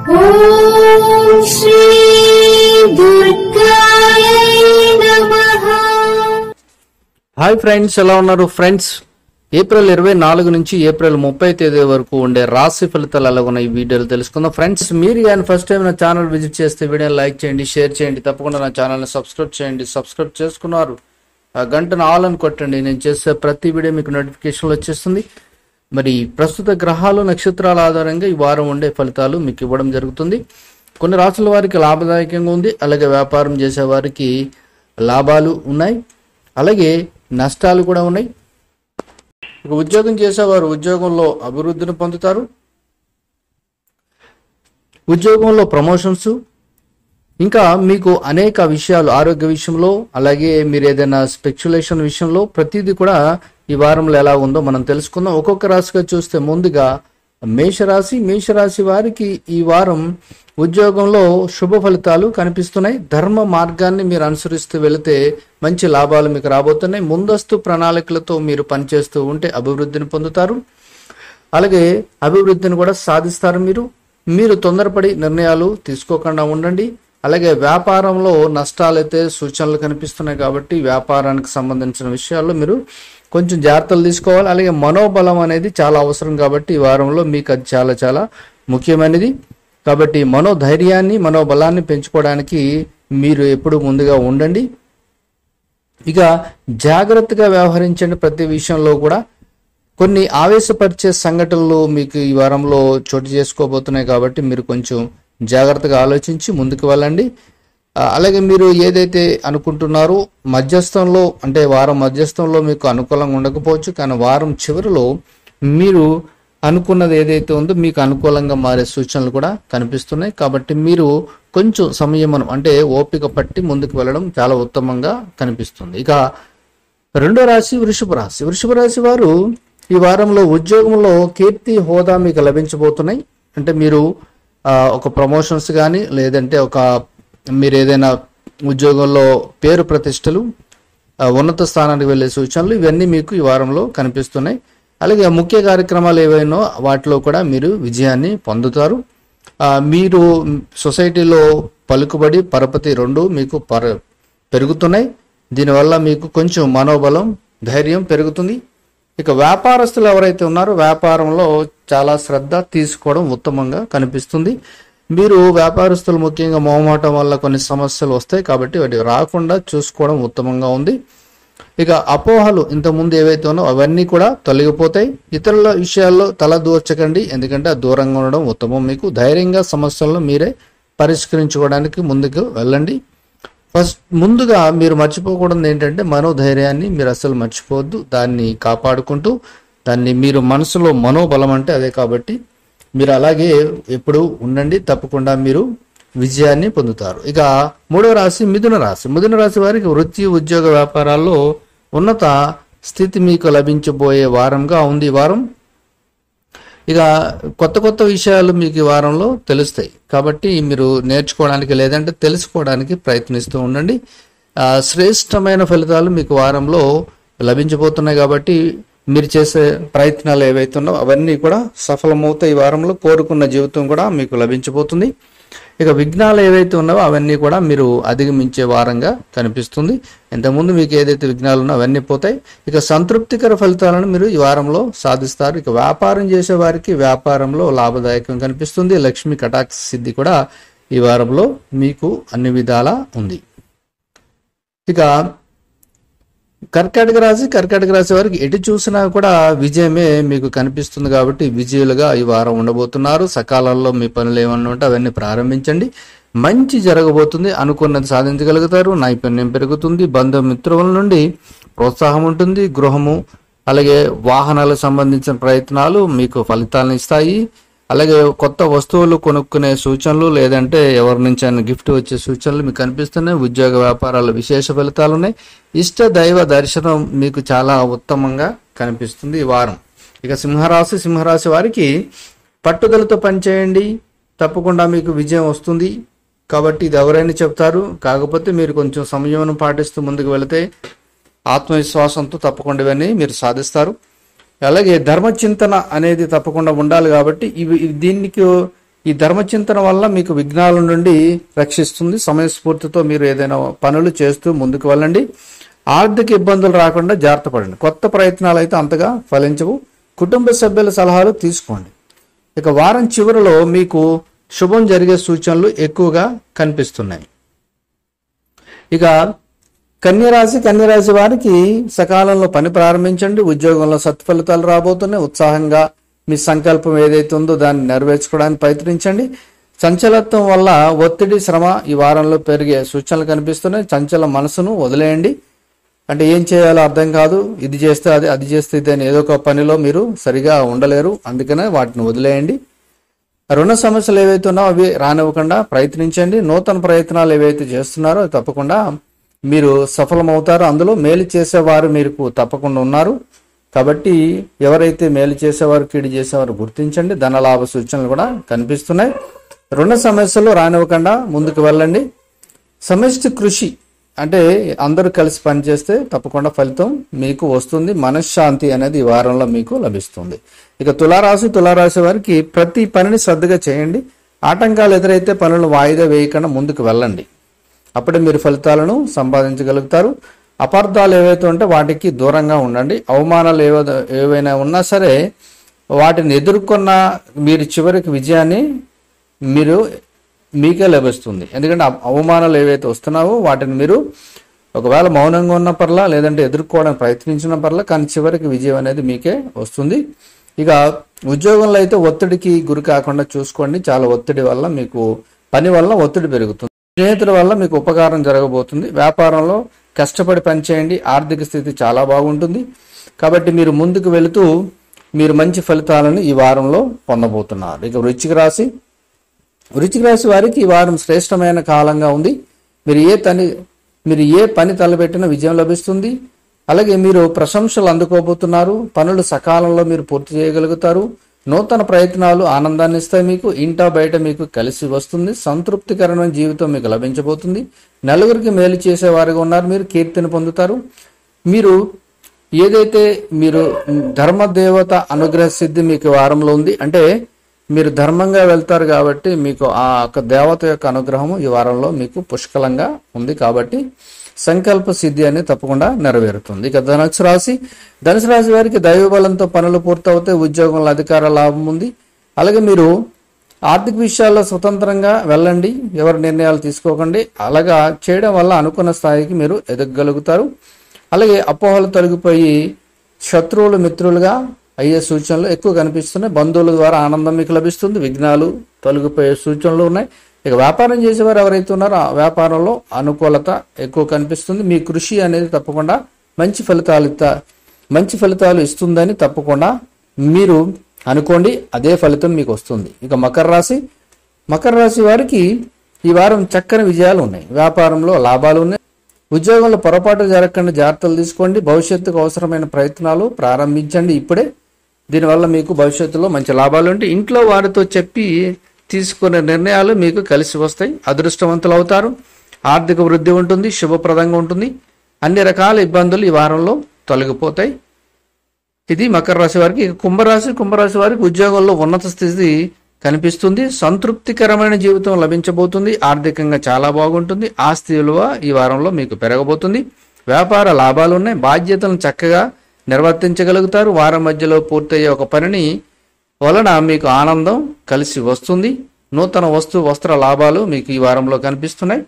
ఓం శ్రీ దుర్గాయ నమః. Hi friends, ఎలా ఉన్నారు ఫ్రెండ్స్? ఏప్రిల్ 24 నుంచి ఏప్రిల్ 30 తేదీ వరకు ఉండే రాశి ఫలితాలు ఎలాగున్న ఈ వీడియోలు తెలుసుకుందాం. ఫ్రెండ్స్, మీరు కానీ ఫస్ట్ టైం నా ఛానల్ విజిట్ చేస్తే వీడియోని లైక్ చేయండి, షేర్ చేయండి, తప్పకుండా నా ఛానల్ని సబ్స్క్రైబ్ చేయండి. సబ్స్క్రైబ్ చేసుకున్నారు ఆ గంటను ఆల్ అని కొట్టండి. నేను చేసే ప్రతి వీడియో మీకు నోటిఫికేషన్లు వచ్చేస్తుంది. మరి ప్రస్తుత గ్రహాలు నక్షత్రాల ఆధారంగా ఈ వారం ఉండే ఫలితాలు మీకు ఇవ్వడం జరుగుతుంది. కొన్ని రాసుల వారికి లాభదాయకంగా ఉంది, అలాగే వ్యాపారం చేసే వారికి లాభాలు ఉన్నాయి, అలాగే నష్టాలు కూడా ఉన్నాయి. ఇక ఉద్యోగం చేసేవారు ఉద్యోగంలో అభివృద్ధిని పొందుతారు, ఉద్యోగంలో ప్రమోషన్స్, ఇంకా మీకు అనేక విషయాలు ఆరోగ్య విషయంలో, అలాగే మీరు ఏదైనా స్పెక్యులేషన్ విషయంలో ప్రతిదీ కూడా ఈ వారంలో ఎలా ఉందో మనం తెలుసుకుందాం. ఒక్కొక్క రాశిగా చూస్తే ముందుగా మేషరాశి వారికి ఈ వారం ఉద్యోగంలో శుభ ఫలితాలు కనిపిస్తున్నాయి. ధర్మ మార్గాన్ని మీరు అనుసరిస్తూ వెళితే మంచి లాభాలు మీకు రాబోతున్నాయి. ముందస్తు ప్రణాళికలతో మీరు పనిచేస్తూ ఉంటే అభివృద్ధిని పొందుతారు, అలాగే అభివృద్ధిని కూడా సాధిస్తారు. మీరు తొందరపడి నిర్ణయాలు తీసుకోకుండా ఉండండి. అలాగే వ్యాపారంలో నష్టాలైతే సూచనలు కనిపిస్తున్నాయి కాబట్టి వ్యాపారానికి సంబంధించిన విషయాల్లో మీరు కొంచెం జాగ్రత్తలు తీసుకోవాలి. అలాగే మనోబలం అనేది చాలా అవసరం కాబట్టి ఈ వారంలో మీకు అది చాలా చాలా ముఖ్యమైనది. కాబట్టి మనోధైర్యాన్ని మనోబలాన్ని పెంచుకోవడానికి మీరు ఎప్పుడు ముందుగా ఉండండి. ఇక జాగ్రత్తగా వ్యవహరించండి. ప్రతి విషయంలో కూడా కొన్ని ఆవేశపరిచే సంఘటనలు మీకు ఈ వారంలో చోటు చేసుకోబోతున్నాయి కాబట్టి మీరు కొంచెం జాగ్రత్తగా ఆలోచించి ముందుకు వెళ్ళండి. అలాగే మీరు ఏదైతే అనుకుంటున్నారో మధ్యస్థంలో, అంటే వారం మధ్యస్థంలో మీకు అనుకూలంగా ఉండకపోవచ్చు, కానీ వారం చివరిలో మీరు అనుకున్నది ఏదైతే ఉందో మీకు అనుకూలంగా మారే సూచనలు కూడా కనిపిస్తున్నాయి. కాబట్టి మీరు కొంచెం సంయమనం, అంటే ఓపిక పట్టి ముందుకు వెళ్ళడం చాలా ఉత్తమంగా కనిపిస్తుంది. ఇక రెండో రాశి వృషభ రాశి వారు ఈ వారంలో ఉద్యోగంలో కీర్తి హోదా మీకు లభించబోతున్నాయి. అంటే మీరు ఒక ప్రమోషన్స్ కానీ, లేదంటే మీరు ఏదైనా ఉద్యోగంలో పేరు ప్రతిష్టలు, ఉన్నత స్థానానికి వెళ్ళే సూచనలు ఇవన్నీ మీకు ఈ వారంలో కనిపిస్తున్నాయి. అలాగే ముఖ్య కార్యక్రమాలు ఏవైనా వాటిలో కూడా మీరు విజయాన్ని పొందుతారు. మీరు సొసైటీలో పలుకుబడి పరపతి రెండు మీకు పెరుగుతున్నాయి. దీనివల్ల మీకు కొంచెం మనోబలం, ధైర్యం పెరుగుతుంది. ఇక వ్యాపారస్తులు ఎవరైతే ఉన్నారో వ్యాపారంలో చాలా శ్రద్ధ తీసుకోవడం ఉత్తమంగా కనిపిస్తుంది. మీరు వ్యాపారస్తులు ముఖ్యంగా మొహమాటం వల్ల కొన్ని సమస్యలు వస్తాయి కాబట్టి వాటి రాకుండా చూసుకోవడం ఉత్తమంగా ఉంది. ఇక అపోహలు ఇంతకుముందు ఏవైతే ఉన్నాయో అవన్నీ కూడా తొలగిపోతాయి. ఇతరుల విషయాల్లో తల దూర్చకండి, ఎందుకంటే దూరంగా ఉండడం ఉత్తమం. మీకు ధైర్యంగా సమస్యలను మీరే పరిష్కరించుకోవడానికి ముందుకు వెళ్ళండి. ముందుగా మీరు మర్చిపోకూడదు ఏంటంటే మనోధైర్యాన్ని మీరు అసలు మర్చిపోవద్దు. దాన్ని కాపాడుకుంటూ దాన్ని మీరు మనసులో మనోబలం అంటే అదే కాబట్టి మీరు అలాగే ఎప్పుడు ఉండండి. తప్పకుండా మీరు విజయాన్ని పొందుతారు. ఇక మూడో రాశి మిథున రాశి వారికి వృత్తి, ఉద్యోగ, వ్యాపారాల్లో ఉన్నత స్థితి మీకు లభించబోయే వారంగా ఉంది ఈ వారం. ఇక కొత్త విషయాలు మీకు ఈ వారంలో తెలుస్తాయి కాబట్టి మీరు నేర్చుకోవడానికి లేదంటే తెలుసుకోవడానికి ప్రయత్నిస్తూ ఉండండి. శ్రేష్టమైన ఫలితాలు మీకు వారంలో లభించబోతున్నాయి కాబట్టి మీరు చేసే ప్రయత్నాలు ఏవైతే ఉన్నాయో అవన్నీ కూడా సఫలమవుతాయి. ఈ వారంలో కోరుకున్న జీవితం కూడా మీకు లభించబోతుంది. ఇక విఘ్నాలు ఏవైతే ఉన్నావో అవన్నీ కూడా మీరు అధిగమించే వారంగా కనిపిస్తుంది. ఇంతకుముందు మీకు ఏదైతే విఘ్నాలు ఉన్నాయో అవన్నీ పోతాయి. ఇక సంతృప్తికర ఫలితాలను మీరు ఈ వారంలో సాధిస్తారు. ఇక వ్యాపారం చేసే వారికి వ్యాపారంలో లాభదాయకం కనిపిస్తుంది. లక్ష్మి కటాక్ష సిద్ధి కూడా ఈ వారంలో మీకు అన్ని విధాలా ఉంది. ఇక కర్కాటక రాశి వారికి ఎటు చూసినా కూడా విజయమే మీకు కనిపిస్తుంది కాబట్టి విజయులుగా ఈ వారం ఉండబోతున్నారు. సకాలంలో మీ పనులు ఏమన్నా ఉంటే అవన్నీ ప్రారంభించండి. మంచి జరగబోతుంది, అనుకున్నది సాధించగలుగుతారు, నైపుణ్యం పెరుగుతుంది, బంధుమిత్రుల నుండి ప్రోత్సాహం ఉంటుంది. గృహము అలాగే వాహనాలకు సంబంధించిన ప్రయత్నాలు మీకు ఫలితాలను ఇస్తాయి. అలాగే కొత్త వస్తువులు కొనుక్కునే సూచనలు, లేదంటే ఎవరి నుంచి అయినా గిఫ్ట్ వచ్చే సూచనలు మీకు కనిపిస్తున్నాయి. ఉద్యోగ వ్యాపారాలు విశేష ఫలితాలు ఉన్నాయి. ఇష్ట దైవ దర్శనం మీకు చాలా ఉత్తమంగా కనిపిస్తుంది ఈ వారం. ఇక సింహరాశి వారికి పట్టుదలతో పనిచేయండి, తప్పకుండా మీకు విజయం వస్తుంది. కాబట్టి ఇది ఎవరైనా చెప్తారు, కాకపోతే మీరు కొంచెం సంయమనం పాటిస్తూ ముందుకు వెళితే ఆత్మవిశ్వాసంతో తప్పకుండా ఇవన్నీ మీరు సాధిస్తారు. అలాగే ధర్మచింతన అనేది తప్పకుండా ఉండాలి కాబట్టి దీనికి ఈ ధర్మచింతన వల్ల మీకు విఘ్నాల నుండి రక్షిస్తుంది. సమయస్ఫూర్తితో మీరు ఏదైనా పనులు చేస్తూ ముందుకు వెళ్ళండి. ఆర్థిక ఇబ్బందులు రాకుండా జాగ్రత్త పడండి. కొత్త ప్రయత్నాలు అయితే అంతగా ఫలించవు. కుటుంబ సభ్యుల సలహాలు తీసుకోండి. ఇక వారం చివరిలో మీకు శుభం జరిగే సూచనలు ఎక్కువగా కనిపిస్తున్నాయి. ఇక కన్యరాశి వారికి సకాలంలో పని ప్రారంభించండి. ఉద్యోగంలో సత్ఫలితాలు రాబోతున్నాయి. ఉత్సాహంగా మీ సంకల్పం ఏదైతే ఉందో దాన్ని నెరవేర్చుకోవడానికి ప్రయత్నించండి. చంచలత్వం వల్ల ఒత్తిడి, శ్రమ ఈ వారంలో పెరిగే సూచనలు కనిపిస్తున్నాయి. చంచల మనసును వదిలేయండి. అంటే ఏం చేయాలో అర్థం కాదు, ఇది చేస్తే అది చేస్తే ఇది అని ఏదో ఒక పనిలో మీరు సరిగా ఉండలేరు. అందుకనే వాటిని వదిలేయండి. రుణ సమస్యలు ఏవైతే ఉన్నాయో అవి రానివ్వకుండా ప్రయత్నించండి. నూతన ప్రయత్నాలు ఏవైతే చేస్తున్నారో తప్పకుండా మీరు సఫలమవుతారు. అందులో మేలు చేసేవారు మీకు తప్పకుండా ఉన్నారు. కాబట్టి ఎవరైతే మేలు చేసేవారు, కీడు చేసేవారు గుర్తించండి. ధనలాభ సూచనలు కూడా కనిపిస్తున్నాయి. రుణ సమస్యలు రానివ్వకుండా ముందుకు వెళ్ళండి. సమిష్టి కృషి అంటే అందరూ కలిసి పనిచేస్తే తప్పకుండా ఫలితం మీకు వస్తుంది. మనశ్శాంతి అనేది ఈ వారంలో మీకు లభిస్తుంది. ఇక తులారాశి వారికి ప్రతి పనిని శ్రద్ధగా చేయండి. ఆటంకాలు ఎదురైతే పనులను వాయిదా వేయకుండా ముందుకు వెళ్ళండి. అప్పుడే మీరు ఫలితాలను సంపాదించగలుగుతారు. అపార్థాలు ఏవైతే ఉంటే వాటికి దూరంగా ఉండండి. అవమానాలు ఏవైనా ఉన్నా సరే వాటిని ఎదుర్కొన్న మీరు చివరికి విజయాన్ని మీకే లభిస్తుంది. ఎందుకంటే అవమానాలు ఏవైతే వస్తున్నావో వాటిని మీరు ఒకవేళ మౌనంగా ఉన్న పర్లా, లేదంటే ఎదుర్కోవడానికి ప్రయత్నించిన పర్లా, కానీ చివరికి విజయం అనేది మీకే వస్తుంది. ఇక ఉద్యోగంలో అయితే ఒత్తిడికి గురి కాకుండా చూసుకోండి. చాలా ఒత్తిడి వల్ల మీకు పని వల్ల ఒత్తిడి పెరుగుతుంది. స్నేహితుల వల్ల మీకు ఉపకారం జరగబోతుంది. వ్యాపారంలో కష్టపడి పనిచేయండి. ఆర్థిక స్థితి చాలా బాగుంటుంది. కాబట్టి మీరు ముందుకు వెళుతూ మీరు మంచి ఫలితాలను ఈ వారంలో పొందబోతున్నారు. ఇక వృశ్చిక రాశి వారికి ఈ వారం శ్రేష్టమైన కాలంగా ఉంది. మీరు ఏ పని తలపెట్టినా విజయం లభిస్తుంది. అలాగే మీరు ప్రశంసలు అందుకోబోతున్నారు. పనులు సకాలంలో మీరు పూర్తి చేయగలుగుతారు. నూతన ప్రయత్నాలు ఆనందాన్ని ఇస్తాయి. మీకు ఇంటా బయట మీకు కలిసి వస్తుంది. సంతృప్తికరమైన జీవితం మీకు లభించబోతుంది. నలుగురికి మేలు చేసేవారుగా ఉన్నారు. మీరు కీర్తిని పొందుతారు. మీరు ఏదైతే మీరు ధర్మదేవత అనుగ్రహ సిద్ధి మీకు వారంలో ఉంది. అంటే మీరు ధర్మంగా వెళ్తారు కాబట్టి మీకు ఆ యొక్క దేవత యొక్క అనుగ్రహము ఈ వారంలో మీకు పుష్కలంగా ఉంది. కాబట్టి సంకల్ప సిద్ధి అనేది తప్పకుండా నెరవేరుతుంది. ఇక ధనుసు రాశి వారికి దైవబలంతో పనులు పూర్తవుతాయి. ఉద్యోగంలో అధికార లాభం ఉంది. అలాగే మీరు ఆర్థిక విషయాల్లో స్వతంత్రంగా వెళ్ళండి. ఎవరి నిర్ణయాలు తీసుకోకండి. అలాగా చేయడం వల్ల అనుకున్న స్థాయికి మీరు ఎదగగలుగుతారు. అలాగే అపోహలు తొలగిపోయి శత్రువులు మిత్రులుగా అయ్యే సూచనలు ఎక్కువ కనిపిస్తున్నాయి. బంధువుల ద్వారా ఆనందం మీకు లభిస్తుంది. విఘ్నాలు తొలగిపోయే సూచనలు ఉన్నాయి. ఇక వ్యాపారం చేసేవారు ఎవరైతే ఉన్నారో ఆ వ్యాపారంలో అనుకూలత ఎక్కువ కనిపిస్తుంది. మీ కృషి అనేది తప్పకుండా మంచి ఫలితాలు ఇస్తుందని తప్పకుండా మీరు అనుకోండి. అదే ఫలితం మీకు వస్తుంది. ఇక మకర రాశి వారికి ఈ వారం చక్కని విజయాలు ఉన్నాయి. వ్యాపారంలో లాభాలు ఉన్నాయి. ఉద్యోగంలో పొరపాటు జరగకుండా జాగ్రత్తలు తీసుకోండి. భవిష్యత్తుకు అవసరమైన ప్రయత్నాలు ప్రారంభించండి ఇప్పుడే. దీనివల్ల మీకు భవిష్యత్తులో మంచి లాభాలు ఉంటాయి. ఇంట్లో వారితో చెప్పి తీసుకునే నిర్ణయాలు మీకు కలిసి వస్తాయి. అదృష్టవంతులు అవుతారు. ఆర్థిక వృద్ధి ఉంటుంది. శుభప్రదంగా ఉంటుంది. అన్ని రకాల ఇబ్బందులు ఈ వారంలో తొలగిపోతాయి. ఇది మకర రాశి వారికి. కుంభరాశి వారికి ఉద్యోగంలో ఉన్నత స్థితి కనిపిస్తుంది. సంతృప్తికరమైన జీవితం లభించబోతుంది. ఆర్థికంగా చాలా బాగుంటుంది. ఆస్తి విలువ ఈ వారంలో మీకు పెరగబోతుంది. వ్యాపార లాభాలు ఉన్నాయి. బాధ్యతలను చక్కగా నిర్వర్తించగలుగుతారు. వారం మధ్యలో పూర్తయ్యే ఒక పనిని వలన మీకు ఆనందం కలిసి వస్తుంది. నూతన వస్త్ర లాభాలు మీకు ఈ వారంలో కనిపిస్తున్నాయి.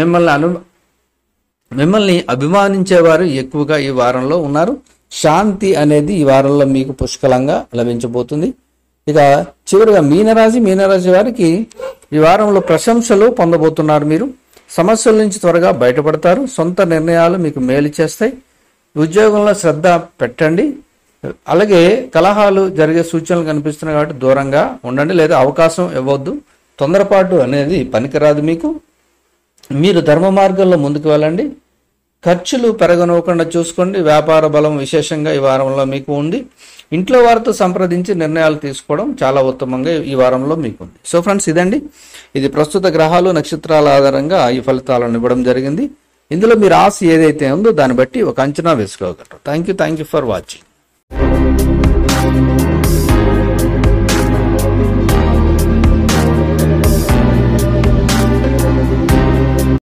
మిమ్మల్ని అభిమానించేవారు ఎక్కువగా ఈ వారంలో ఉన్నారు. శాంతి అనేది ఈ వారంలో మీకు పుష్కలంగా లభించబోతుంది. ఇక చివరిగా మీనరాశి వారికి ఈ వారంలో ప్రశంసలు పొందబోతున్నారు. మీరు సమస్యల నుంచి త్వరగా బయటపడతారు. సొంత నిర్ణయాలు మీకు మేలు చేస్తాయి. ఉద్యోగంలో శ్రద్ధ పెట్టండి. అలాగే కలహాలు జరిగే సూచనలు కనిపిస్తున్నాయి కాబట్టి దూరంగా ఉండండి, లేదా అవకాశం ఇవ్వద్దు. తొందరపాటు అనేది పనికిరాదు మీకు. మీరు ధర్మ మార్గంలో ముందుకు వెళ్ళండి. ఖర్చులు పెరగనివ్వకుండా చూసుకోండి. వ్యాపార బలం విశేషంగా ఈ వారంలో మీకు ఉంది. ఇంట్లో వారితో సంప్రదించి నిర్ణయాలు తీసుకోవడం చాలా ఉత్తమంగా ఈ వారంలో మీకు ఉంది. సో ఫ్రెండ్స్, ఇది ప్రస్తుత గ్రహాలు నక్షత్రాల ఆధారంగా ఈ ఫలితాలను ఇవ్వడం జరిగింది. ఇందులో మీ రాశి ఏదైతే ఉందో దాన్ని బట్టి ఒక అంచనా వేసుకోగలరు. Thank you for watching.